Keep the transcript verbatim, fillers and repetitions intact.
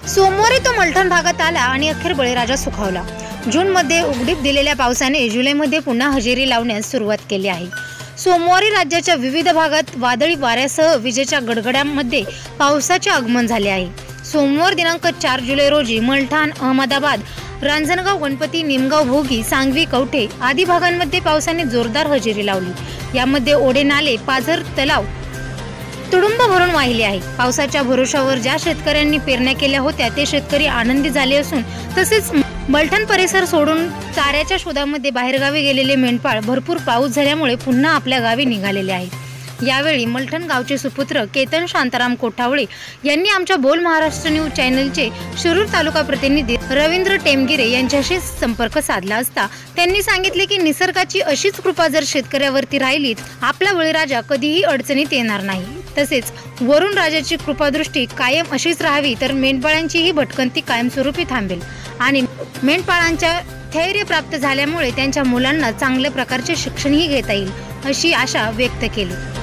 सोमवारी तो मलठण भागात आला आणि अखेर बळीराजा सुखावला। जूनमध्ये उघडीप दिलेल्या पावसाने जुलैमध्ये पुन्हा हजेरी लावण्यास सुरुवात केली आहे। सोमवारी राज्याच्या विविध भागात वादळी वाऱ्यासह विजेच्या गडगड्यांमध्ये पावसाचे आगमन झाले आहे। सोमवार दिनांक चार जुलै रोजी मलठण, अहमदाबाद, रांजणगाव, गणपती, निमगाव, भोगी, सांगवी, कवठे आदी भागांमध्ये पावसाने जोरदार हजेरी लावली। यामध्ये ओढे, नाले, पाझर, तलाव तुडुंब भरून वाहिले आहे। पावसाच्या भरोशावर ज्या शेतकऱ्यांनी पेरण्या केल्या होत्या ते शेतकरी आनंदी झाले असून तसेच मलठण परिसर सोडून चाऱ्याच्या शोधामध्ये बाहेरगावी गेलेले मेंढपाळ भरपूर पाऊस झाल्यामुळे पुन्हा आपल्या गावी निघालेले आहेत। यावेळी मलठण गावचे सुपुत्र केतन शांताराम कोठावळे यांनी आमच्या बोल महाराष्ट्र न्यूज चॅनलचे शिरूर तालुका प्रतिनिधी रवींद्र टेमगिरे यांच्याशी संपर्क साधला असता त्यांनी सांगितले की निसर्गाची अशीच कृपा जर शेतकऱ्यावरती राहिली आपला बळीराजा कधीही अडचणीत येणार नाही। तसेच वरुण राजाची कृपादृष्टी कायम अशीच राहावी तर मेंढपाळांचीही भटकंती कायमस्वरूपी थांबेल आणि मेंढपाळांच्या धैर्य प्राप्त झाल्यामुळे त्यांच्या मुलांना चांगल्या प्रकारचे शिक्षणही घेता येईल अशी आशा व्यक्त केली।